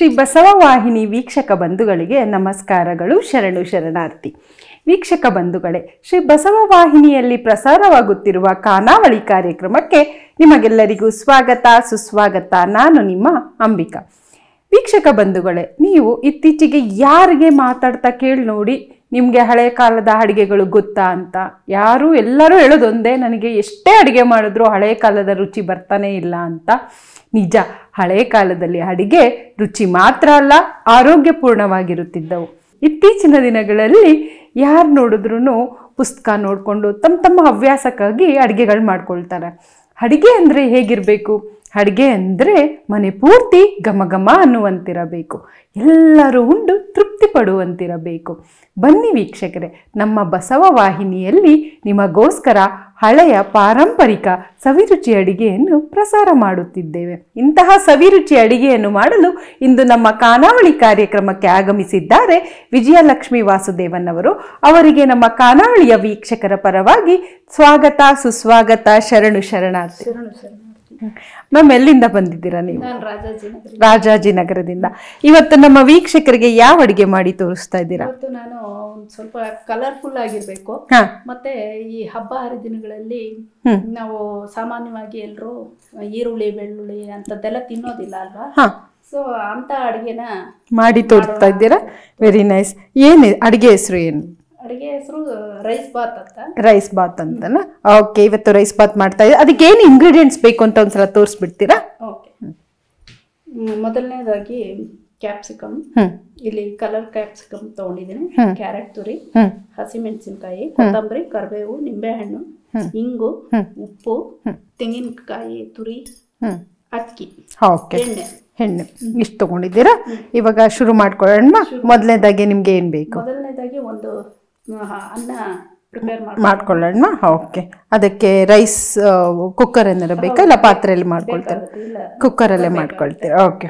ಶ್ರೀ ಬಸವ ವಾಹಿನಿ ವೀಕ್ಷಕ ಬಂಧುಗಳಿಗೆ ನಮಸ್ಕಾರಗಳು, ಶರಣು ಶರಣಾರ್ಥಿ. ವೀಕ್ಷಕ ಬಂಧುಗಳೇ, ಶ್ರೀ ಬಸವ ವಾಹಿನಿಯಲ್ಲಿ ಪ್ರಸಾರವಾಗುತ್ತಿರುವ ಖಾನಾವಳಿ ಕಾರ್ಯಕ್ರಮಕ್ಕೆ ನಿಮಗೆಲ್ಲರಿಗೂ ಸ್ವಾಗತ ಸುಸ್ವಾಗತ. ನಾನು ನಿಮ್ಮ ಅಂಬಿಕಾ. ವೀಕ್ಷಕ ಬಂಧುಗಳೇ, ನೀವು ಇತ್ತೀಚೆಗೆ ಯಾರಿಗೆ ಮಾತಾಡ್ತಾ ಕೇಳಿ ನೋಡಿ, ನಿಮಗೆ ಹಳೆ ಕಾಲದ ಅಡುಗೆಗಳು ಗೊತ್ತಾ ಅಂತ. ಎಲ್ಲರೂ ಹೇಳೋದೊಂದೇ, ನನಗೆ ಎಷ್ಟೇ ಅಡುಗೆ ಮಾಡಿದ್ರೂ ಹಳೆ ಕಾಲದ ರುಚಿ ಬರ್ತಾನೆ ಇಲ್ಲ ಅಂತ. ನಿಜ, ಹಳೆ ಕಾಲದಲ್ಲಿ ಅಡುಗೆ ರುಚಿ ಮಾತ್ರ ಅಲ್ಲ, ಆರೋಗ್ಯಪೂರ್ಣವಾಗಿರುತ್ತಿದ್ದವು. ಇತ್ತೀಚಿನ ದಿನಗಳಲ್ಲಿ ಯಾರು ನೋಡಿದ್ರೂ ಪುಸ್ತಕ ನೋಡಿಕೊಂಡು ತಮ್ಮ ಹವ್ಯಾಸಕ್ಕಾಗಿ ಅಡುಗೆಗಳು ಮಾಡ್ಕೊಳ್ತಾರೆ. ಅಡುಗೆ ಅಂದರೆ ಹೇಗಿರಬೇಕು? ಅಡುಗೆ ಅಂದರೆ ಮನೆ ಪೂರ್ತಿ ಘಮ ಘಮ ಅನ್ನುವಂತಿರಬೇಕು, ಎಲ್ಲರೂ ಉಂಡು ತೃಪ್ತಿ ಪಡುವಂತಿರಬೇಕು. ಬನ್ನಿ ವೀಕ್ಷಕರೇ, ನಮ್ಮ ಬಸವ ವಾಹಿನಿಯಲ್ಲಿ ನಿಮಗೋಸ್ಕರ ಹಳೆಯ ಪಾರಂಪರಿಕ ಸವಿರುಚಿ ಅಡಿಗೆಯನ್ನು ಪ್ರಸಾರ ಮಾಡುತ್ತಿದ್ದೇವೆ. ಇಂತಹ ಸವಿರುಚಿ ಅಡಿಗೆಯನ್ನು ಮಾಡಲು ಇಂದು ನಮ್ಮ ಖಾನಾವಳಿ ಕಾರ್ಯಕ್ರಮಕ್ಕೆ ಆಗಮಿಸಿದ್ದಾರೆ ವಿಜಯಲಕ್ಷ್ಮಿ ವಾಸುದೇವನ್ ಅವರು. ಅವರಿಗೆ ನಮ್ಮ ಖಾನಾವಳಿಯ ವೀಕ್ಷಕರ ಪರವಾಗಿ ಸ್ವಾಗತ ಸುಸ್ವಾಗತ, ಶರಣು ಶರಣಾರ್ಥಿ. ಮ್ಯಾಮ್, ಎಲ್ಲಿಂದ ಬಂದಿದ್ದೀರಾ ನೀವು? ರಾಜಾಜಿನಗರದಿಂದ. ಇವತ್ತು ನಮ್ಮ ವೀಕ್ಷಕರಿಗೆ ಯಾವ ಅಡಿಗೆ ಮಾಡಿ ತೋರಿಸ್ತಾ ಇದ್ದೀರಾ? ನಾನು ಸ್ವಲ್ಪ ಕಲರ್ಫುಲ್ ಆಗಿರ್ಬೇಕು. ಮತ್ತೆ ಈ ಹಬ್ಬ ಹರಿದಿನಗಳಲ್ಲಿ ನಾವು ಸಾಮಾನ್ಯವಾಗಿ ಎಲ್ಲರೂ ಈರುಳ್ಳಿ ಬೆಳ್ಳುಳ್ಳಿ ಅಂತದ್ದೆಲ್ಲ ತಿನ್ನೋದಿಲ್ಲ ಅಲ್ವಾ? ಸೊ ಅಂತ ಅಡಿಗೆನ ಮಾಡಿ ತೋರಿಸ್ತಾ ಇದ್ದೀರಾ. Very nice. ಏನು ಅಡಿಗೆ ಹೆಸರು? ಏನು ಅಡಿಗೆ ಹೆಸರು? ರೈಸ್ ಬಾತ್ ಅಂತ. ರೈಸ್ ಬಾತ್ ಅಂತನ? ಓಕೆ, ಇವತ್ತು ರೈಸ್ ಬಾತ್ ಮಾಡ್ತಾ ಇದ್ದೀವಿ. ಅದಕ್ಕೆ ಏನು ಇಂಗ್ರೀಡಿಯೆಂಟ್ಸ್ ಬೇಕು ಅಂತ ಒಂದ್ಸಲ ತೋರಿಸ್ಬಿಡ್ತೀರಾ? ಓಕೆ. ಮೊದಲನೇದಾಗಿ ಕ್ಯಾಪ್ಸಿಕಮ್, ಇಲ್ಲಿ ಕಲರ್ ಕ್ಯಾಪ್ಸಿಕಮ್ ತಗೊಂಡಿದ್ದೀನಿ. ಕ್ಯಾರೆಟ್ ತುರಿ, ಹಸಿಮೆಣಸಿನಕಾಯಿ, ಕೊತ್ತಂಬರಿ, ಕರಿಬೇವು, ನಿಂಬೆಹಣ್ಣು, ಇಂಗು, ಉಪ್ಪು, ತೆಂಗಿನಕಾಯಿ ತುರಿ, ಅಕ್ಕಿ, ಎಣ್ಣೆ ಇಷ್ಟು ತಗೊಂಡಿದ್ದೀರಾ. ಇವಾಗ ಶುರು ಮಾಡ್ಕೊಳ್ಳೋಣ. ಮೊದಲನೇದಾಗಿ ನಿಮ್ಗೆ ಏನ್ ಬೇಕು? ಮೊದಲನೇದಾಗಿ ಒಂದು ಅನ್ನ ಪ್ರಿಪೇರ್ ಮಾಡ್ಕೊಳ್ಳೋಣ. ಓಕೆ, ಅದಕ್ಕೆ ರೈಸ್ ಕುಕ್ಕರ್ ಏನಾರ ಬೇಕಾ ಇಲ್ಲ ಪಾತ್ರೆಯಲ್ಲಿ ಮಾಡ್ಕೊಳ್ತೀರಾ? ಕುಕ್ಕರಲ್ಲೇ ಮಾಡ್ಕೊಳ್ತೀರಾ. ಓಕೆ.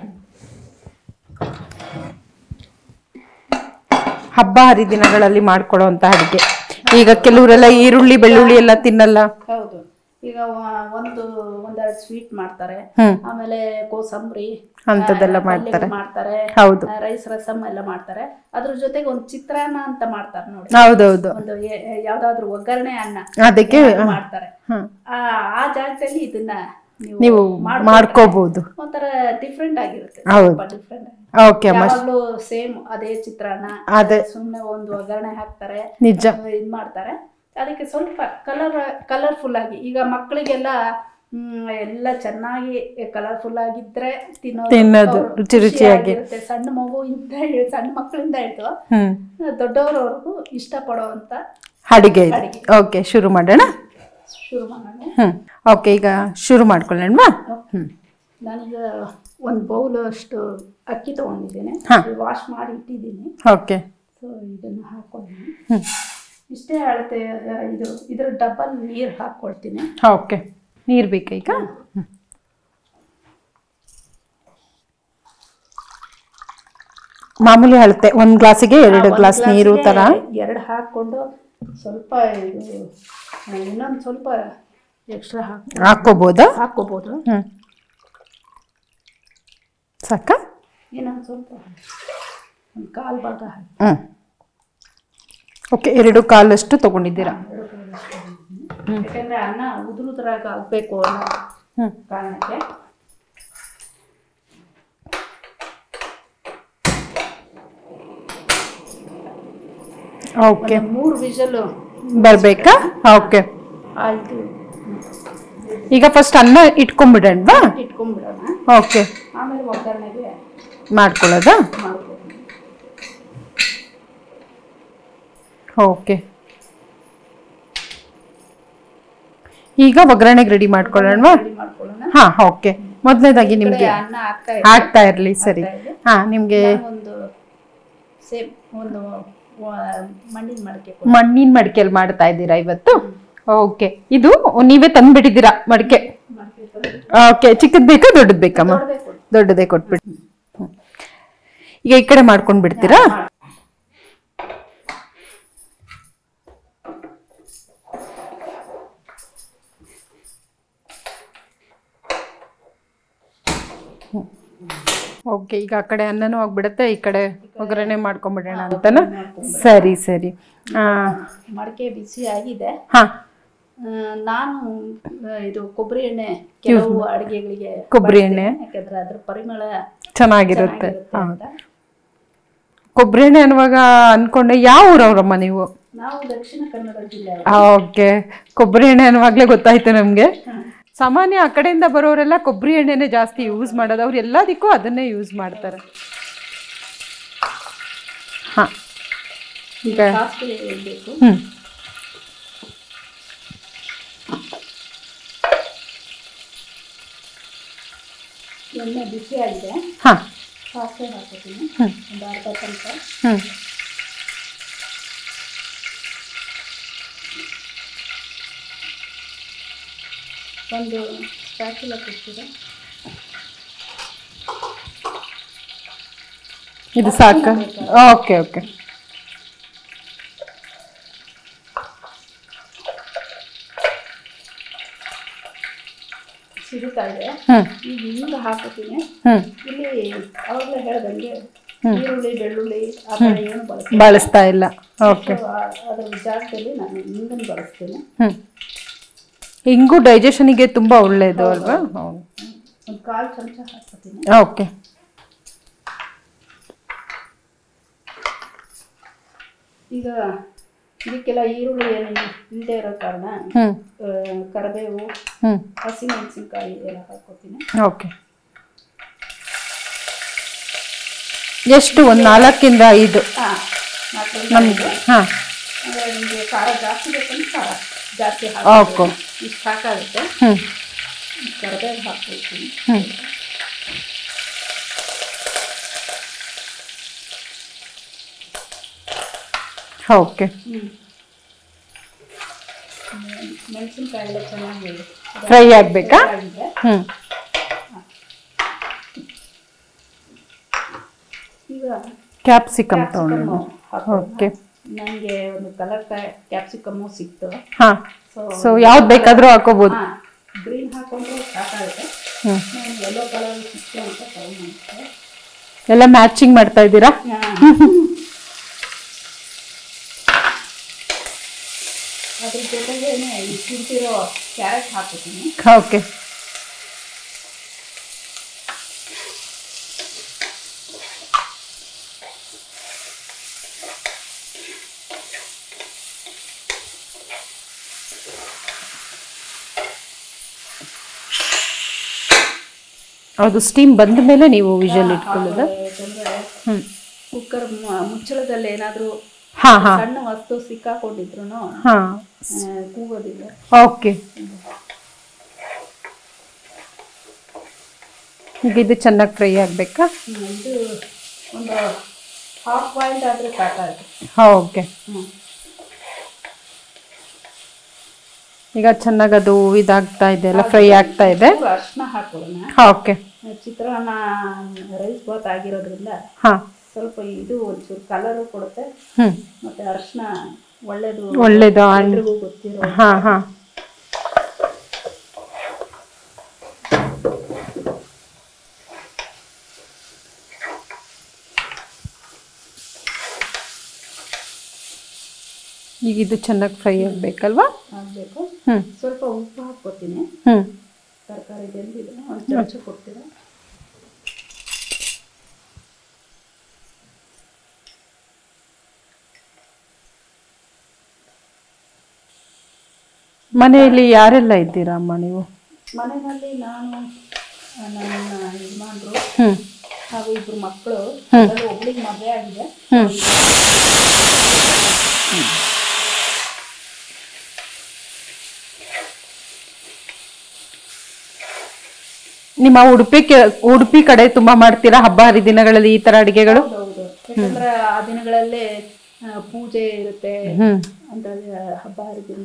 ಹಬ್ಬ ಹರಿದಿನಗಳಲ್ಲಿ ಮಾಡ್ಕೊಳ್ಳುವಂತ ಅಡಿಗೆ. ಈಗ ಕೆಲವರೆಲ್ಲ ಈರುಳ್ಳಿ ಬೆಳ್ಳುಳ್ಳಿ ಎಲ್ಲ ತಿನ್ನಲ್ಲ. ಹೌದು. ಈಗ ಒಂದೆರಡು ಸ್ವೀಟ್ ಮಾಡ್ತಾರೆ, ಆಮೇಲೆ ಕೋಸಂಬರಿ ಅಂತದೆಲ್ಲ ಮಾಡ್ತಾರೆ. ಹೌದು. ರೈಸ್ ರಸಮ್ ಎಲ್ಲ ಮಾಡ್ತಾರೆ. ಅದ್ರ ಜೊತೆಗೆ ಒಂದು ಚಿತ್ರಾನ್ನ ಅಂತ ಮಾಡ್ತಾರೆ ನೋಡಿ. ಹೌದೌದು. ಒಂದು ಯಾವ್ದಾದ್ರು ಒಗ್ಗರಣೆ ಅನ್ನ ಅದಕ್ಕೆ ಮಾಡ್ತಾರೆ. ಆ ಜಾಗದಲ್ಲಿ ಇದನ್ನ ನೀವು ಮಾಡ್ಕೋಬಹುದು. ಒಂಥರ ಡಿಫ್ರೆಂಟ್ ಆಗಿರುತ್ತೆ. ಡಿಫ್ರೆಂಟ್. ಯಾವಾಗ್ಲೂ ಸೇಮ್ ಅದೇ ಚಿತ್ರಾನ್ನ, ಸುಮ್ನೆ ಒಂದು ಒಗ್ಗರಣೆ ಹಾಕ್ತಾರೆ, ನಿಜ ಇದ್ ಮಾಡ್ತಾರೆ. ಅದಕ್ಕೆ ಸ್ವಲ್ಪ ಕಲರ್ಫುಲ್ ಆಗಿ, ಈಗ ಮಕ್ಕಳಿಗೆಲ್ಲ ಎಲ್ಲ ಚೆನ್ನಾಗಿ ಕಲರ್ಫುಲ್ ಆಗಿದ್ರೆ ತಿನ್ನೋದು ರುಚಿ ರುಚಿಯಾಗಿರುತ್ತೆ. ಸಣ್ಣ ಮಕ್ಕಳಿಂದ ಹಿಡಿದು ದೊಡ್ಡವರವರೆಗೂ ಇಷ್ಟಪಡುವಂತ ಅಡಿಗೆ. ಓಕೆ, ಶುರು ಮಾಡೋಣ. ಓಕೆ, ಈಗ ಶುರು ಮಾಡ್ಕೊಳ್ಳೋಣ. ನಾನೀಗ ಒಂದು ಬೌಲ್ ಅಷ್ಟು ಅಕ್ಕಿ ತಗೊಂಡಿದ್ದೇನೆ, ವಾಶ್ ಮಾಡಿ ಇಟ್ಟಿದ್ದೀನಿ. ಓಕೆ. ಸೊ ಇದನ್ನು ಹಾಕೊಂಡಿದ್ದೀನಿ. ಇಷ್ಟೇ ಅಳತೆ. ಇದ್ರ ಡಬಲ್ ನೀರು ಹಾಕ್ಕೊಳ್ತೀನಿ. ಓಕೆ, ನೀರು ಬೇಕಾ ಈಗ? ಮಾಮೂಲಿ ಅಳತೆ, ಒಂದು ಗ್ಲಾಸಿಗೆ 2 ಗ್ಲಾಸ್ ನೀರು ತರ. 2 ಹಾಕೊಂಡು ಸ್ವಲ್ಪ ಇನ್ನೊಂದು ಸ್ವಲ್ಪ ಎಕ್ಸ್ಟ್ರಾ ಹಾಕೋಬೋದಾ? ಹಾಕೋಬಹುದು. ಸಾಕ? ಇನ್ನೊಂದು ಸ್ವಲ್ಪ ಒಂದು ಕಾಲು ಭಾಗ ಹಾಕಿ. ಓಕೆ, 2 ಕಾಲಷ್ಟು ತಗೊಂಡಿದ್ದೀರಾ. ಯಾಕಂದ್ರೆ ಅನ್ನ ಉದುರಾಗ ಆಗ್ಬೇಕು ಅನ್ನೋ ಕಾರಣಕ್ಕೆ. ಓಕೆ, 3 ವಿಷಲ್ ಬರ್ಬೇಕಾ? ಓಕೆ, ಆಯ್ತು. ಈಗ ಫಸ್ಟ್ ಅನ್ನ ಇಟ್ಕೊಂಡ್ಬಿಡೋಣ. ಓಕೆ, ಆಮೇಲೆ ಒಗ್ಗರಣೆಗೆ ಮಾಡ್ಕೊಳ್ಳೋದಾ? ಓಕೆ, ಈಗ ಒಗ್ಗರಣೆಗೆ ರೆಡಿ ಮಾಡ್ಕೊಳ್ಳೋಣ. ಹಾ, ಓಕೆ. ಮೊದಲನೇದಾಗಿ ನಿಮ್ಗೆ ಆಗ್ತಾ ಇರ್ಲಿ. ಸರಿ. ಹಾ, ನಿಮ್ಗೆ ಮಣ್ಣಿನ ಮಡಿಕೆಯಲ್ಲಿ ಮಾಡ್ತಾ ಇದ್ದೀರಾ ಇವತ್ತು? ಓಕೆ, ಇದು ನೀವೇ ತಂದ್ಬಿಟ್ಟಿದ್ದೀರಾ ಮಡಿಕೆ? ಓಕೆ, ಚಿಕ್ಕದ್ ಬೇಕಾ ದೊಡ್ಡದ್ ಬೇಕಮ್ಮ? ದೊಡ್ಡದೇ ಕೊಟ್ಬಿಟ್ಟು. ಈಗ ಈ ಕಡೆ ಮಾಡ್ಕೊಂಡ್ ಬಿಡ್ತೀರಾ? ಓಕೆ, ಈಗ ಆ ಕಡೆ ಅನ್ನನೂ ಆಗ್ಬಿಡುತ್ತೆ, ಈ ಕಡೆ ಒಗ್ಗರಣೆ ಮಾಡ್ಕೊಂಡ್ಬಿಡೋಣ ಅಂತನಾ? ಸರಿ ಸರಿ. ಮಡಕೆ ಬಿಸಿ ಆಗಿದೆ. ಹಾ, ನಾನು ಇದು ಕೊಬ್ಬರಿ ಎಣ್ಣೆ ಕೆಲವು ಅಡುಗೆಗಳಿಗೆ ಕೊಬ್ಬರಿ ಎಣ್ಣೆ ಯಾಕಂದ್ರೆ ಅದ್ರ ಪರಿಮಳ ಚೆನ್ನಾಗಿರುತ್ತೆ ಅಂತ. ಕೊಬ್ಬರಿ ಎಣ್ಣೆ ಅನ್ನುವಾಗ ಅನ್ಕೊಂಡೆ, ಯಾವ ಊರವ್ರಮ್ಮ ನೀವು? ನಾವು ದಕ್ಷಿಣ ಕನ್ನಡ ಜಿಲ್ಲೆ. ಓಕೆ, ಕೊಬ್ಬರಿ ಎಣ್ಣೆ ಅನ್ನುವಾಗಲೇ ಗೊತ್ತಾಯ್ತು ನಮಗೆ. ಸಾಮಾನ್ಯ ಆ ಕಡೆಯಿಂದ ಬರೋರೆಲ್ಲ ಕೊಬ್ಬರಿ ಎಣ್ಣೆನೇ ಜಾಸ್ತಿ ಯೂಸ್ ಮಾಡೋದು, ಅವ್ರು ಎಲ್ಲದಕ್ಕೂ ಅದನ್ನೇ ಯೂಸ್ ಮಾಡ್ತಾರೆ. ಹಾ, ಈಗ ಎಣ್ಣೆ ಬಿಸಿ ಆಗಿದೆ. ಹಾ, ಸಾಸಿವೆ ಹಾಕೋತೀನಿ, ಒಂದು ಅರ್ಧ ಚಮಚ. ಒಂದು ಸ್ಪ್ಯಾಚುಲಾ ಕೊಡ್ತೀರಾ? ಇದು ಸಾಕು. Okay okay. ಸಿಗುತ್ತಾ ಇದೆ. ಈಗ ಹಿಂಗೆ ಹಾಕೋತೀನಿ. ಇಲ್ಲಿ ಅವಾಗಲೇ ಹೇಳ್ದಂಗೆ ಈರುಳ್ಳಿ ಬೆಳ್ಳುಳ್ಳಿ ಆ ಥರ ಏನು ಬಳಸ್ತಾ ಇಲ್ಲ. ಓಕೆ, ಅದರ ಜಾಗದಲ್ಲಿ ನಾನು ಹಿಂಗನ್ನು ಬಳಸ್ತೀನಿ. ಹಿಂಗು ಡೈಜೆಷನಿಗೆ ತುಂಬಾ ಒಳ್ಳೆಯದು ಅಲ್ವಾ? ಒಂದು 1/4 ಚಮಚ ಹಾಕ್ತೀನಿ. ಓಕೆ, ಈಗ ಇದಕ್ಕೆಲ್ಲ ಈರುಳ್ಳಿ ಏನು ಇಲ್ಲದೆ ಇರೋ ಕಾರಣ ಕರಿಬೇವು, ಹಸಿಮೆಣಸಿನ್ಕಾಯಿ ಎಲ್ಲ ಹಾಕೋತೀನಿ. ಓಕೆ, ಎಷ್ಟು? ಒಂದು 4ರಿಂದ 5 ನಮಗೆ. ಹಾಂ, ಅಂದರೆ ನಿಮಗೆ ಖಾರ ಜಾಸ್ತಿ ಬೇಕಂದ್ರೆ ಖಾರ ಜಾಸ್ತಿ ಹಾಕೋ, ಇಷ್ಟು ಸಾಕಾಗುತ್ತೆ. ಕರಿಬೇವು ಹಾಕ್ಕೊಳ್ತೀನಿ. ಓಕೆ, ಮೆಣಸಿನ್ಕಾಯಿ ಎಲ್ಲ ಚೆನ್ನಾಗಿ ಫ್ರೈ ಆಗಬೇಕಾ? ಈಗ ಕ್ಯಾಪ್ಸಿಕಮ್ ತಗೊಂಡು. ಓಕೆ, ನನಗೆ ಒಂದು ಕಲರ್ ಕ್ಯಾಪ್ಸಿಕಮ್ಮು ಸಿಕ್ತು. ಹಾಂ, ಸೊ ಯಾವ್ದು ಬೇಕಾದರೂ ಹಾಕೋಬೋದು. ಗ್ರೀನ್ ಹಾಕೊಂಡ್ರೆ ಸಾಕಾಗುತ್ತೆ. ನಾನು ಯೆಲ್ಲೋ ಕಲರ್ ಸಿಕ್ತು ಅಂತ ತಗೊಂಡು ಎಲ್ಲ ಮ್ಯಾಚಿಂಗ್ ಮಾಡ್ತಾ ಇದ್ದೀರಾ? ಅದ್ರ ಜೊತೆಗೆ ತುರಿಸಿರೋ ಕ್ಯಾರೆಟ್ ಹಾಕೋತೀನಿ. ಓಕೆ, ಅದು ಸ್ಟೀಮ್ ಬಂದ ಮೇಲೆ ನೀವು ವಿಷಲ್ ಇಟ್ಕೊಳ್ಳೋದು? ಕುಕ್ಕರ್ ಮುಚ್ಚಳದಲ್ಲಿ ಏನಾದರೂ ಸಣ್ಣ ವಸ್ತು ಸಿಕ್ಕಾಕೊಂಡಿದ್ರು ಕೂಗೋದಿಲ್ಲ. ಓಕೆ, ಈಗ ಇದು ಚೆನ್ನಾಗಿ ಫ್ರೈ ಆಗಬೇಕಾ? ಇದು ಒಂದು ಹಾಫ್ ಬಾಯ್ಲ್ಡ್ ಆದರೆ ಸಾಕಾಗುತ್ತೆ. ಓಕೆ, ಈಗ ಚೆನ್ನಾಗಿ ಅದು ಇದಾಗ್ತಾ ಇದೆ, ಎಲ್ಲ ಫ್ರೈ ಆಗ್ತಾ ಇದೆ. ಅರಿಶಿನ ಹಾಕೋಣ. ಓಕೆ, ಚಿತ್ರಾನ್ನ ರೈಸ್ ಬಾತ್ ಆಗಿರೋದ್ರಿಂದ ಸ್ವಲ್ಪ ಇದು ಒಂಚೂರು ಕಲರು ಕೊಡುತ್ತೆ, ಮತ್ತೆ ಅರಿಶಿನ ಒಳ್ಳೇದು ಎಲ್ರಿಗೂ ಗೊತ್ತಿರೋ. ಈಗ ಇದು ಚೆನ್ನಾಗಿ ಫ್ರೈ ಆಗಬೇಕಲ್ವಾ? ಆಗಬೇಕು. ಸ್ವಲ್ಪ ಉಪ್ಪು ಹಾಕ್ಕೊತೀನಿ. ತರಕಾರಿ ಬೆಂದಿದೆ, ಒಂದು ಚಮಚ ಕೊಡ್ತೀರಾ? ಮನೆಯಲ್ಲಿ ಯಾರೆಲ್ಲ ಇದ್ದೀರಾ ಅಮ್ಮ ನೀವು? ಮನೆಯಲ್ಲಿ ನಾನು, ನನ್ನ ಯಜಮಾನ್ರು ಹಾಗೂ 2 ಮಕ್ಕಳು. ಒಬ್ಳಿಗೆ ಮದುವೆ ಆಗಿದೆ. ನಿಮ್ಮ ಉಡುಪಿ ಕಡೆ ತುಂಬಾ ಮಾಡ್ತೀರಾ ಹಬ್ಬ ಹರಿದಿನಗಳಲ್ಲಿ ಈ ತರ ಅಡಿಗೆಗಳು? ಹೌದು, ಯಾಕಂದ್ರೆ ಆ ದಿನಗಳಲ್ಲೇ ಪೂಜೆ ಇರುತ್ತೆ ಅಂತ ಹಬ್ಬ ಹರಿದಿನ.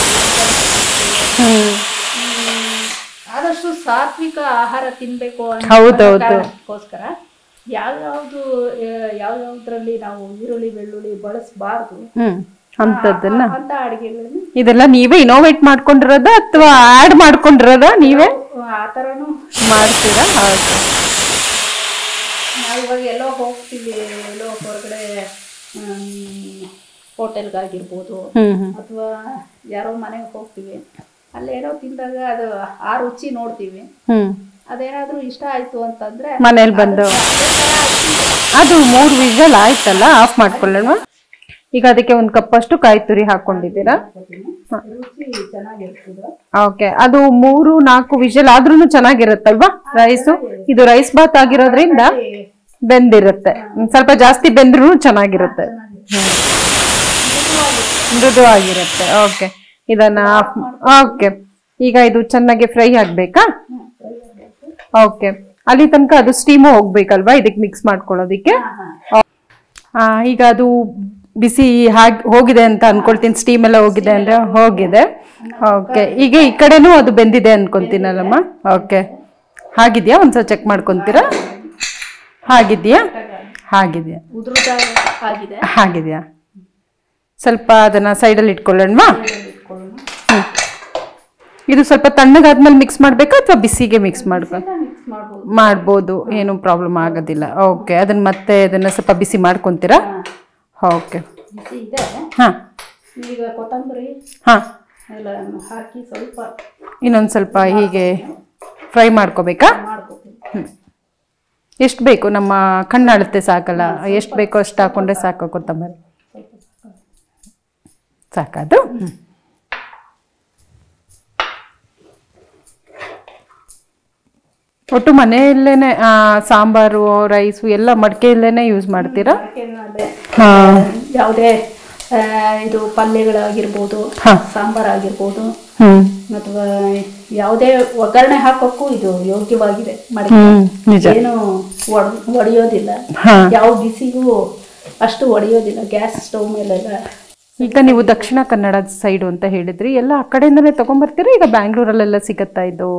ಆದಷ್ಟು ಸಾತ್ವಿಕ ಆಹಾರ ತಿನ್ಬೇಕು ಅನ್ನೋದಕ್ಕೋಸ್ಕರ ಯಾವ್ಯಾವ್ದ್ರಲ್ಲಿ ನಾವು ಈರುಳ್ಳಿ ಬೆಳ್ಳುಳ್ಳಿ ಬಳಸಬಾರ್ದು ಅಂತದನ್ನ ಅಂತ ಅಡಿಗೆಗಳನ್ನ ಇದೆಲ್ಲ ನೀವೇ ಇನೋವೇಟ್ ಮಾಡ್ಕೊಂಡಿರೋದ ಅಥವಾ ಆಡ್ ಮಾಡ್ಕೊಂಡಿರೋದ? ನೀವೇ ಆ ತರನು ಮಾಡ್ತೀರಾ? ಇವಾಗ ಎಲ್ಲೋ ಹೋಗ್ತೀವಿ, ಎಲ್ಲೋ ಹೊರಗಡೆ ಹೋಟೆಲ್ಗಾಗಿರ್ಬೋದು ಅಥವಾ ಯಾರೋ ಮನೆಗೆ ಹೋಗ್ತೀವಿ, ಅಲ್ಲೇನೋ ತಿಂದಾಗ ಅದು ಆ ರುಚಿ ನೋಡ್ತೀವಿ, ಅದೇನಾದ್ರೂ ಇಷ್ಟ ಆಯ್ತು ಅಂತಂದ್ರೆ ಮನೇಲಿ ಬಂದು ಅದು 3 ವಿಷಲ್ ಆಯ್ತಲ್ಲ, ಆಫ್ ಮಾಡ್ಕೊಳ್ಳೋಣ. ಈಗ ಅದಕ್ಕೆ 1 ಕಪ್ ಅಷ್ಟು ಕಾಯಿ ತುರಿ ಹಾಕೊಂಡಿದ್ದೀರಾ. ಓಕೆ, ಅದು 3-4 ವಿಷಲ್ ಆದ್ರೂ ಚೆನ್ನಾಗಿರುತ್ತಲ್ವಾ ರೈಸು? ಇದು ರೈಸ್ ಬಾತ್ ಆಗಿರೋದ್ರಿಂದ ಬೆಂದಿರುತ್ತೆ, ಸ್ವಲ್ಪ ಜಾಸ್ತಿ ಬೆಂದ್ರೂ ಚೆನ್ನಾಗಿರುತ್ತೆ, ಮೃದುವಾಗಿರುತ್ತೆ. ಓಕೆ, ಇದನ್ನ ಓಕೆ, ಈಗ ಇದು ಚೆನ್ನಾಗಿ ಫ್ರೈ ಆಗ್ಬೇಕಾ? ಓಕೆ, ಅಲ್ಲಿ ತನಕ ಅದು ಸ್ಟೀಮು ಹೋಗ್ಬೇಕಲ್ವಾ ಇದಕ್ಕೆ ಮಿಕ್ಸ್ ಮಾಡ್ಕೊಳ್ಳೋದಿಕ್ಕೆ. ಈಗ ಅದು ಬಿಸಿ ಹೋಗಿದೆ ಅಂತ ಅನ್ಕೊಳ್ತೀನಿ, ಸ್ಟೀಮ್ ಎಲ್ಲ ಹೋಗಿದೆ ಅಂದ್ರೆ ಹೋಗಿದೆ. ಓಕೆ, ಈಗ ಈ ಕಡೆನೂ ಅದು ಬೆಂದಿದೆ ಅನ್ಕೊಂತೀನಲ್ಲಮ್ಮ. ಓಕೆ, ಹಾಗಿದ್ಯಾ? ಒಂದ್ಸಲ ಚೆಕ್ ಮಾಡ್ಕೊಂತೀರಾ? ಹಾಗಿದ್ಯಾ? ಹಾಗಿದ್ಯಾ? ಹಾಗಿದ್ಯಾ? ಸ್ವಲ್ಪ ಅದನ್ನ ಸೈಡಲ್ಲಿ ಇಟ್ಕೊಳ್ಳೋಣವಾ? ಇದು ಸ್ವಲ್ಪ ತಣ್ಣಗಾದ್ಮೇಲೆ ಮಿಕ್ಸ್ ಮಾಡ್ಬೇಕಾ ಅಥವಾ ಬಿಸಿಗೆ ಮಿಕ್ಸ್ ಮಾಡ್ಬೋದು, ಏನು ಪ್ರಾಬ್ಲಮ್ ಆಗೋದಿಲ್ಲ. ಓಕೆ, ಅದನ್ನ ಮತ್ತೆ ಅದನ್ನ ಸ್ವಲ್ಪ ಬಿಸಿ ಮಾಡ್ಕೊಂತೀರಾ? ಓಕೆ, ಹಾಂ, ಈಗ ಕೊತ್ತಂಬರಿ ಹಾಂ ಎಲ್ಲ ಹಾಕಿ ಸ್ವಲ್ಪ ಇನ್ನೊಂದು ಸ್ವಲ್ಪ ಹೀಗೆ ಫ್ರೈ ಮಾಡ್ಕೋಬೇಕಾ? ಎಷ್ಟು ಬೇಕು? ನಮ್ಮ ಕಣ್ಣು ಅಳುತ್ತೆ ಸಾಕಲ್ಲ, ಎಷ್ಟು ಬೇಕೋ ಅಷ್ಟು ಹಾಕೊಂಡ್ರೆ ಸಾಕು ಕೊತ್ತಂಬರಿ? ಸಾಕದು. ಒಟ್ಟು ಮನೆಯಲ್ಲೇನೆ ಸಾಂಬಾರು ರೈಸು ಎಲ್ಲ ಮಡಿಕೆಯಲ್ಲೇನೆ ಯೂಸ್ ಮಾಡ್ತೀರಾ? ಯಾವುದೇ ಇದು ಪಲ್ಯಗಳಾಗಿರ್ಬೋದು, ಸಾಂಬಾರಾಗಿರ್ಬೋದು, ಅಥವಾ ಯಾವುದೇ ಒಗ್ಗರಣೆ ಹಾಕೋಕ್ಕೂ ಇದು ಯೋಗ್ಯವಾಗಿದೆ. ಏನು ಒಡೆಯೋದಿಲ್ಲ, ಯಾವ ಬಿಸಿಗೂ ಅಷ್ಟು ಒಡೆಯೋದಿಲ್ಲ ಗ್ಯಾಸ್ ಸ್ಟವ್ ಮೇಲೆಲ್ಲ. ಈಗ ನೀವು ದಕ್ಷಿಣ ಕನ್ನಡ ಸೈಡು ಅಂತ ಹೇಳಿದ್ರಿ, ಎಲ್ಲ ಆ ಕಡೆಯಿಂದನೇ ತಗೊಂಡ್ಬರ್ತೀರಾ? ಈಗ ಬ್ಯಾಂಗ್ಳೂರಲ್ಲೆಲ್ಲ ಸಿಗತ್ತಾ ಇದು?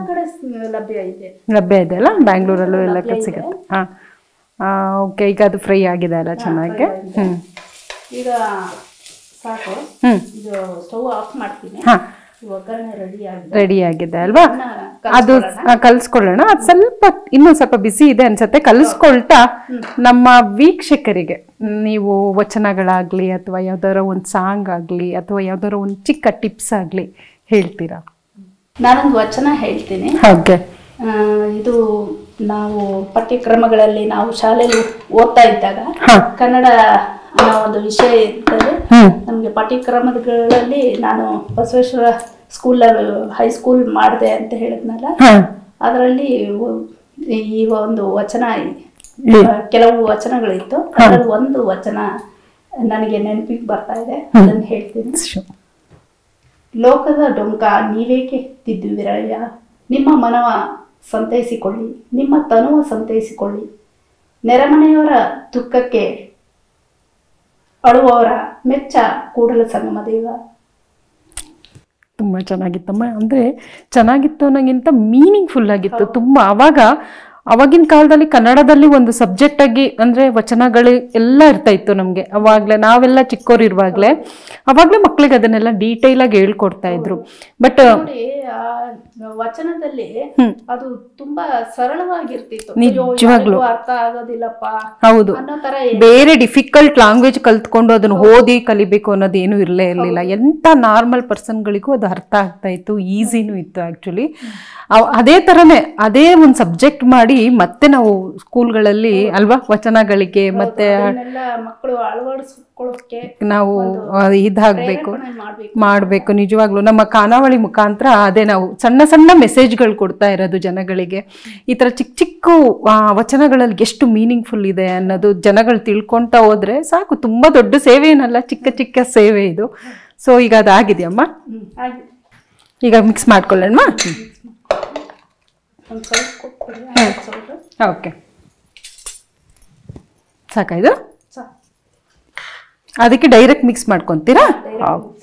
ಲಭ್ಯ ಇದೆ ಅಲ್ಲ, ಬ್ಯಾಂಗ್ಳೂರಲ್ಲೂ ಎಲ್ಲ ಸಿಗತ್ತೆ. ಹಾಂ, ಓಕೆ, ಈಗ ಅದು ಫ್ರೈ ಆಗಿದೆ ಅಲ್ಲ ಚೆನ್ನಾಗಿ? ಈಗ ಸಾಕು, ಇದು ಸ್ಟವ್ ಆಫ್ ಮಾಡ್ತೀನಿ. ಹಾಂ, ರೆಡಿ ಆಗಿದೆ ಅಲ್ವಾ? ಅದು ಕಲ್ಸ್ಕೊಳ್ಳೋಣ. ಅದು ಸ್ವಲ್ಪ ಇನ್ನೂ ಸ್ವಲ್ಪ ಬಿಸಿ ಇದೆ ಅನ್ಸತ್ತೆ. ಕಲಿಸ್ಕೊಳ್ತಾ ನಮ್ಮ ವೀಕ್ಷಕರಿಗೆ ನೀವು ವಚನಗಳಾಗ್ಲಿ ಅಥವಾ ಯಾವ್ದಾರ ಒಂದು ಸಾಂಗ್ ಆಗ್ಲಿ ಅಥವಾ ಯಾವ್ದಾರ ಒಂದು ಚಿಕ್ಕ ಟಿಪ್ಸ್ ಆಗ್ಲಿ ಹೇಳ್ತೀರಾ? ನಾನೊಂದು ವಚನ ಹೇಳ್ತೀನಿ. ಹಾಗೆ, ಇದು ನಾವು ಪಠ್ಯಕ್ರಮಗಳಲ್ಲಿ ನಾವು ಶಾಲೆಯಲ್ಲಿ ಓದ್ತಾ ಇದ್ದಾಗ ಕನ್ನಡ ಅನ್ನೋ ಒಂದು ವಿಷಯ ಇರ್ತದೆ. ನಮಗೆ ಪಠ್ಯಕ್ರಮಗಳಲ್ಲಿ ನಾನು ಬಸವೇಶ್ವರ ಸ್ಕೂಲಲ್ಲಿ ಹೈಸ್ಕೂಲ್ ಮಾಡಿದೆ ಅಂತ ಹೇಳಿದ್ನಲ್ಲ, ಅದರಲ್ಲಿ ಈ ಒಂದು ವಚನ, ಕೆಲವು ವಚನಗಳಿತ್ತು. ಅದರಲ್ಲಿ ಒಂದು ವಚನ ನನಗೆ ನೆನಪಿಗೆ ಬರ್ತಾ ಇದೆ, ಅದನ್ನು ಹೇಳ್ತೀನಿ. ಲೋಕದ ಡೊಂಕ ನೀವೇಕೆ ತಿದ್ದುವಿರಯ್ಯ, ನಿಮ್ಮ ಮನವ ಸಂತೈಸಿಕೊಳ್ಳಿ, ನಿಮ್ಮ ತನುವ ಸಂತೈಸಿಕೊಳ್ಳಿ, ನೆರೆಮನೆಯವರ ದುಃಖಕ್ಕೆ ಅಳುವವರ ಮೆಚ್ಚ ಕೂಡಲ ಸಂಗಮ ದೇವ. ತುಂಬ ಚೆನ್ನಾಗಿತ್ತಮ್ಮ. ಅಂದರೆ ಚೆನ್ನಾಗಿತ್ತು ಅನ್ನೋಕ್ಕಿಂತ ಮೀನಿಂಗ್ಫುಲ್ ಆಗಿತ್ತು ತುಂಬ. ಅವಾಗಿನ ಕಾಲದಲ್ಲಿ ಕನ್ನಡದಲ್ಲಿ ಒಂದು ಸಬ್ಜೆಕ್ಟ್ ಆಗಿ ಅಂದರೆ ವಚನಗಳು ಎಲ್ಲ ಇರ್ತಾ ಇತ್ತು ನಮಗೆ. ಅವಾಗಲೇ ನಾವೆಲ್ಲ ಚಿಕ್ಕವರಿರುವಾಗಲೇ ಮಕ್ಕಳಿಗೆ ಅದನ್ನೆಲ್ಲ ಡೀಟೇಲ್ ಆಗಿ ಹೇಳ್ಕೊಡ್ತಾ ಇದ್ರು. ಬಟ್ ವಚನದಲ್ಲಿ ಅದು ತುಂಬಾ ಸರಳವಾಗಿರ್ತಿತ್ತು, ನಿಜವಾಗ್ಲೂ ಅರ್ಥ ಆಗೋದಿಲ್ಲಪ್ಪ. ಹೌದು, ಬೇರೆ ಡಿಫಿಕಲ್ಟ್ ಲ್ಯಾಂಗ್ವೇಜ್ ಕಲ್ತ್ಕೊಂಡು ಅದನ್ನು ಓದಿ ಕಲಿಬೇಕು ಅನ್ನೋದು ಏನು ಇರಲಿಲ್ಲ. ಎಂತ ನಾರ್ಮಲ್ ಪರ್ಸನ್ಗಳಿಗೂ ಅದು ಅರ್ಥ ಆಗ್ತಾ ಇತ್ತು, ಈಸಿನೂ ಇತ್ತು ಆಕ್ಚುಲಿ. ಅದೇ ತರನೇ ಅದೇ ಒಂದು ಸಬ್ಜೆಕ್ಟ್ ಮಾಡಿ ಮತ್ತೆ ನಾವು ಸ್ಕೂಲ್ಗಳಲ್ಲಿ ಅಲ್ವಾ ವಚನಗಳಿಗೆ ಮತ್ತೆ ಮಕ್ಕಳು ಅಳವಡಿಸ್ಕೊಳ್ಳೋಕೆ ನಾವು ಇದಾಗಬೇಕು ಮಾಡಬೇಕು. ನಿಜವಾಗ್ಲೂ ನಮ್ಮ ಖಾನಾವಳಿ ಮುಖಾಂತರ ಅದೇ ನಾವು ಸಣ್ಣ ಸಣ್ಣ ಮೆಸೇಜ್ಗಳು ಕೊಡ್ತಾ ಇರೋದು ಜನಗಳಿಗೆ. ಈ ಥರ ಚಿಕ್ಕ ಚಿಕ್ಕ ವಚನಗಳಲ್ಲಿ ಎಷ್ಟು ಮೀನಿಂಗ್ಫುಲ್ ಇದೆ ಅನ್ನೋದು ಜನಗಳು ತಿಳ್ಕೊಳ್ತಾ ಹೋದ್ರೆ ಸಾಕು. ತುಂಬ ದೊಡ್ಡ ಸೇವೆ ಏನಲ್ಲ, ಚಿಕ್ಕ ಚಿಕ್ಕ ಸೇವೆ ಇದು. ಸೊ ಈಗ ಅದಾಗಿದೆಯಮ್ಮ, ಈಗ ಮಿಕ್ಸ್ ಮಾಡ್ಕೊಳ್ಳೋಣ. ಓಕೆ, ಸಾಕಾಯ್ತು. ಅದಕ್ಕೆ ಡೈರೆಕ್ಟ್ ಮಿಕ್ಸ್ ಮಾಡ್ಕೊತೀರಾ? ಓಕೆ,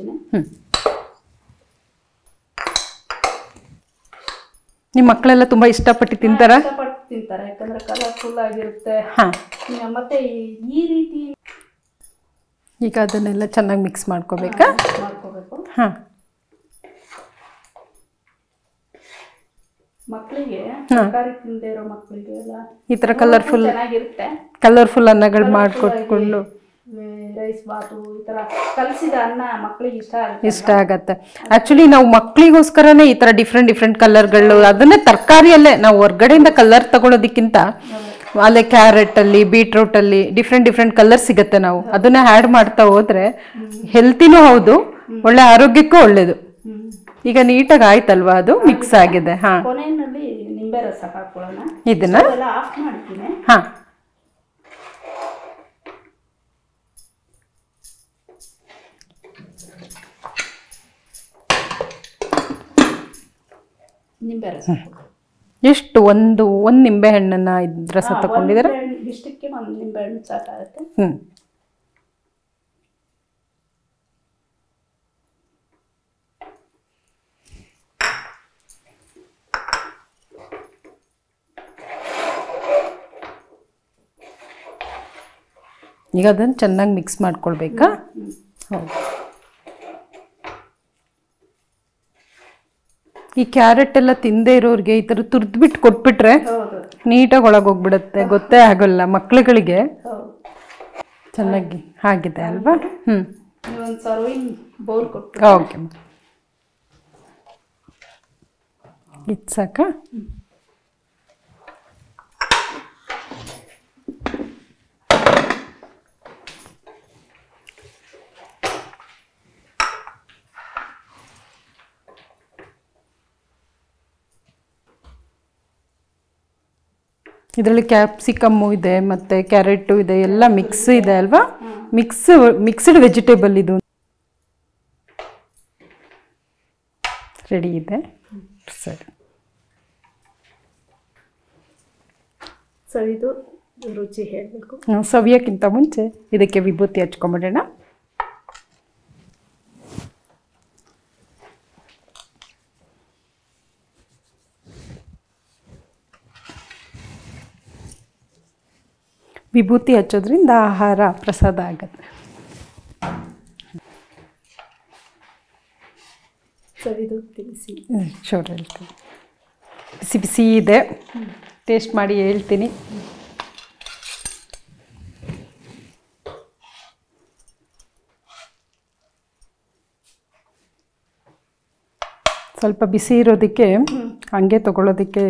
ನಿಮ್ಮ ಮಕ್ಕಳೆಲ್ಲ ತುಂಬಾ ಇಷ್ಟಪಟ್ಟು ತಿಂತಾರ? ತಿಂತಾರೆ, ಯಾಕಂದ್ರೆ ಕಲರ್ಫುಲ್ ಆಗಿರುತ್ತೆ. ಮತ್ತೆ ಈ ರೀತಿ ಈಗ ಅದನ್ನೆಲ್ಲ ಚೆನ್ನಾಗಿ ಮಿಕ್ಸ್ ಮಾಡ್ಕೋಬೇಕಾ? ಹಾಂ, ಮಕ್ಕಳಿಗೆ ತರಕಾರಿ ತಿಂದೇ ಇರೋ ಮಕ್ಕಳಿಗೆ ಎಲ್ಲ ಈ ತರ ಕಲರ್ಫುಲ್ ಚೆನ್ನಾಗಿರುತ್ತೆ. ಅನ್ನಗಳು ಮಾಡ್ಕೊಟ್ಕೊಂಡು ರೈಸ್ ಬಾತು ಈ ತರ ಕಲಸಿದ ಅನ್ನ ಮಕ್ಕಳಿಗೆ ಇಷ್ಟ ಆಗತ್ತೆ. ಆಕ್ಚುಲಿ ನಾವು ಮಕ್ಕಳಿಗೋಸ್ಕರನೇ ಈ ತರ ಡಿಫ್ರೆಂಟ್ ಕಲರ್ಗಳು, ಅದನ್ನೇ ತರಕಾರಿಯಲ್ಲೇ ನಾವು ಹೊರ್ಗಡೆಯಿಂದ ಕಲರ್ ತಗೊಳೋದಕ್ಕಿಂತ ಅಲ್ಲೇ ಕ್ಯಾರೆಟ್ ಅಲ್ಲಿ ಬೀಟ್ರೂಟ್ ಅಲ್ಲಿ ಡಿಫ್ರೆಂಟ್ ಕಲರ್ ಸಿಗತ್ತೆ. ನಾವು ಅದನ್ನ ಆ್ಯಡ್ ಮಾಡ್ತಾ ಹೋದ್ರೆ ಹೆಲ್ತಿನೂ ಹೌದು, ಒಳ್ಳೆ ಆರೋಗ್ಯಕ್ಕೂ ಒಳ್ಳೇದು. ಈಗ ನೀಟಾಗಿ ಆಯ್ತಲ್ವಾ, ಅದು ಮಿಕ್ಸ್ ಆಗಿದೆ. ಹಾ, ಕೊನೆಯಲ್ಲಿ ನಿಂಬೆ ರಸ ಹಾಕೊಳ್ಳೋಣ. ಇದನ್ನ ಆಫ್ ಮಾಡ್ತೀನಿ. ಹಾ, ನಿಂಬೆ ರಸ ಎಷ್ಟು ಒಂದು ನಿಂಬೆ ಹಣ್ಣನ್ನ ರಸ ತಗೊಂಡಿದ್ದೀರಾ? ಇಷ್ಟಕ್ಕೆ ಒಂದು ನಿಂಬೆ ಹಣ್ಣು ಸಾಕಾಗುತ್ತೆ. ಈಗ ಅದನ್ನು ಚೆನ್ನಾಗಿ ಮಿಕ್ಸ್ ಮಾಡ್ಕೊಳ್ಬೇಕಾ? ಹೌದು. ಈ ಕ್ಯಾರೆಟ್ ಎಲ್ಲ ತಿಂದೇ ಇರೋರಿಗೆ ಈ ಥರ ತುರ್ದ್ಬಿಟ್ಟು ಕೊಟ್ಬಿಟ್ರೆ ನೀಟಾಗಿ ಒಳಗೋಗ್ಬಿಡುತ್ತೆ, ಗೊತ್ತೇ ಆಗೋಲ್ಲ ಮಕ್ಳುಗಳಿಗೆ. ಚೆನ್ನಾಗಿ ಆಗಿದೆ ಅಲ್ವಾ? ಓಕೆ, ಇದು ಸಾಕಾ? ಇದರಲ್ಲಿ ಕ್ಯಾಪ್ಸಿಕಮ್ಮು ಇದೆ ಮತ್ತು ಕ್ಯಾರೆಟು ಇದೆ, ಎಲ್ಲ ಮಿಕ್ಸ್ ಇದೆ ಅಲ್ವಾ? ಮಿಕ್ಸ್ಡ್ ವೆಜಿಟೇಬಲ್ ಇದು ರೆಡಿ ಇದೆ. ಸರಿ, ಸವಿದು ರುಚಿ ಹೇಳಬೇಕು. ಸವಿಯೋಕ್ಕಿಂತ ಮುಂಚೆ ಇದಕ್ಕೆ ವಿಭೂತಿ ಹಚ್ಕೊಂಬಿಡೋಣ. ವಿಭೂತಿ ಹಚ್ಚೋದ್ರಿಂದ ಆಹಾರ ಪ್ರಸಾದ ಆಗುತ್ತೆ. ಶೋರ್ ಹೇಳ್ತೀನಿ. ಬಿಸಿ ಇದೆ, ಟೇಸ್ಟ್ ಮಾಡಿ ಹೇಳ್ತೀನಿ. ಸ್ವಲ್ಪ ಬಿಸಿ ಇರೋದಕ್ಕೆ ಹಂಗೆ ತಗೊಳ್ಳೋದಕ್ಕೆ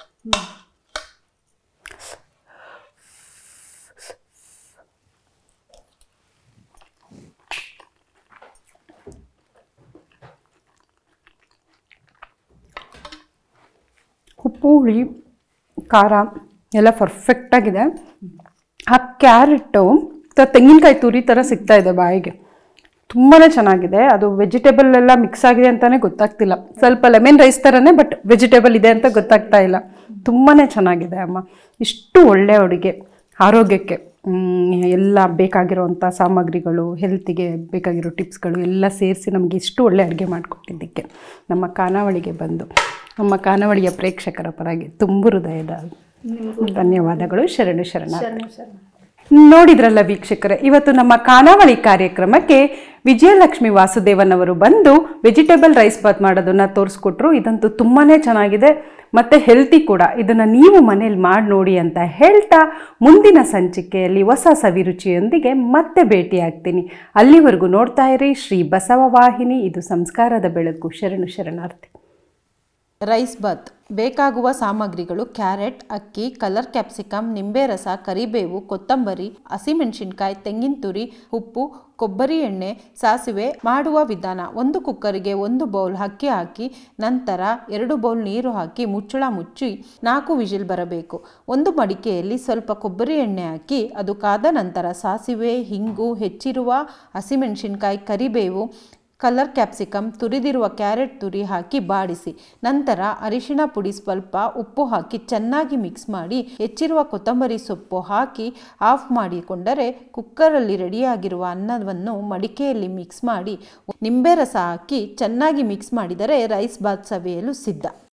ಉಪ್ಪು ಹುಳಿ ಖಾರ ಎಲ್ಲ ಪರ್ಫೆಕ್ಟಾಗಿದೆ. ಆ ಕ್ಯಾರೆಟು ತೆಂಗಿನಕಾಯಿ ತುರಿ ಥರ ಸಿಗ್ತಾ ಇದೆ ಬಾಯಿಗೆ, ತುಂಬಾ ಚೆನ್ನಾಗಿದೆ. ಅದು ವೆಜಿಟೇಬಲ್ ಎಲ್ಲ ಮಿಕ್ಸ್ ಆಗಿದೆ ಅಂತಲೇ ಗೊತ್ತಾಗ್ತಿಲ್ಲ. ಸ್ವಲ್ಪ ಲೆಮನ್ ರೈಸ್ ಥರನೇ, ಬಟ್ ವೆಜಿಟೇಬಲ್ ಇದೆ ಅಂತ ಗೊತ್ತಾಗ್ತಾ ಇಲ್ಲ. ತುಂಬಾ ಚೆನ್ನಾಗಿದೆ ಅಮ್ಮ. ಇಷ್ಟು ಒಳ್ಳೆ ಅಡುಗೆ, ಆರೋಗ್ಯಕ್ಕೆ ಎಲ್ಲ ಬೇಕಾಗಿರೋವಂಥ ಸಾಮಗ್ರಿಗಳು, ಹೆಲ್ತಿಗೆ ಬೇಕಾಗಿರೋ ಟಿಪ್ಸ್ಗಳು ಎಲ್ಲ ಸೇರಿಸಿ ನಮಗೆ ಇಷ್ಟು ಒಳ್ಳೆ ಅಡುಗೆ ಮಾಡಿಕೊಟ್ಟಿದ್ದಕ್ಕೆ ನಮ್ಮ ಖಾನಾವಳಿಗೆ ಬಂದು ನಮ್ಮ ಖಾನಾವಳಿಯ ಪ್ರೇಕ್ಷಕರ ಪರವಾಗಿ ತುಂಬ ಹೃದಯದ ಧನ್ಯವಾದಗಳು. ಶರಣು ಶರಣ. ನೋಡಿದ್ರಲ್ಲ ವೀಕ್ಷಕರೇ, ಇವತ್ತು ನಮ್ಮ ಖಾನಾವಳಿ ಕಾರ್ಯಕ್ರಮಕ್ಕೆ ವಿಜಯಲಕ್ಷ್ಮಿ ವಾಸುದೇವನ್ ಅವರು ಬಂದು ವೆಜಿಟೇಬಲ್ ರೈಸ್ ಬಾತ್ ಮಾಡೋದನ್ನು ತೋರಿಸ್ಕೊಟ್ರು. ಇದಂತೂ ತುಂಬಾ ಚೆನ್ನಾಗಿದೆ ಮತ್ತು ಹೆಲ್ತಿ ಕೂಡ. ಇದನ್ನು ನೀವು ಮನೇಲಿ ಮಾಡಿ ನೋಡಿ ಅಂತ ಹೇಳ್ತಾ ಮುಂದಿನ ಸಂಚಿಕೆಯಲ್ಲಿ ಹೊಸ ಸವಿರುಚಿಯೊಂದಿಗೆ ಮತ್ತೆ ಭೇಟಿಯಾಗ್ತೀನಿ. ಅಲ್ಲಿವರೆಗೂ ನೋಡ್ತಾ ಇರಿ ಶ್ರೀ ಬಸವ ವಾಹಿನಿ. ಇದು ಸಂಸ್ಕಾರದ ಬೆಳಕು. ಶರಣು ಶರಣಾರ್ಥಿ. ರೈಸ್ ಬಾತ್ ಬೇಕಾಗುವ ಸಾಮಗ್ರಿಗಳು: ಕ್ಯಾರೆಟ್, ಅಕ್ಕಿ, ಕಲರ್ ಕ್ಯಾಪ್ಸಿಕಮ್, ನಿಂಬೆ ರಸ, ಕರಿಬೇವು, ಕೊತ್ತಂಬರಿ, ಹಸಿಮೆಣಸಿನ್ಕಾಯಿ, ತೆಂಗಿನ ತುರಿ, ಉಪ್ಪು, ಕೊಬ್ಬರಿ ಎಣ್ಣೆ, ಸಾಸಿವೆ. ಮಾಡುವ ವಿಧಾನ: ಒಂದು ಕುಕ್ಕರಿಗೆ 1 ಬೌಲ್ ಅಕ್ಕಿ ಹಾಕಿ ನಂತರ 2 ಬೌಲ್ ನೀರು ಹಾಕಿ ಮುಚ್ಚಳ ಮುಚ್ಚಿ 4 ವಿಜಿಲ್ ಬರಬೇಕು. ಒಂದು ಮಡಿಕೆಯಲ್ಲಿ ಸ್ವಲ್ಪ ಕೊಬ್ಬರಿ ಎಣ್ಣೆ ಹಾಕಿ ಅದು ಕಾದ ನಂತರ ಸಾಸಿವೆ, ಹಿಂಗು, ಹೆಚ್ಚಿರುವ ಹಸಿಮೆಣಸಿನ್ಕಾಯಿ, ಕರಿಬೇವು, ಕಲರ್ ಕ್ಯಾಪ್ಸಿಕಮ್, ತುರಿದಿರುವ ಕ್ಯಾರೆಟ್ ತುರಿ ಹಾಕಿ ಬಾಡಿಸಿ ನಂತರ ಅರಿಶಿಣ ಪುಡಿ, ಸ್ವಲ್ಪ ಉಪ್ಪು ಹಾಕಿ ಚೆನ್ನಾಗಿ ಮಿಕ್ಸ್ ಮಾಡಿ ಹೆಚ್ಚಿರುವ ಕೊತ್ತಂಬರಿ ಸೊಪ್ಪು ಹಾಕಿ ಆಫ್ ಮಾಡಿಕೊಂಡರೆ ಕುಕ್ಕರಲ್ಲಿ ರೆಡಿಯಾಗಿರುವ ಅನ್ನವನ್ನು ಮಡಿಕೆಯಲ್ಲಿ ಮಿಕ್ಸ್ ಮಾಡಿ ನಿಂಬೆ ರಸ ಹಾಕಿ ಚೆನ್ನಾಗಿ ಮಿಕ್ಸ್ ಮಾಡಿದರೆ ರೈಸ್ ಬಾತ್ ಸವಿಯಲು ಸಿದ್ಧ.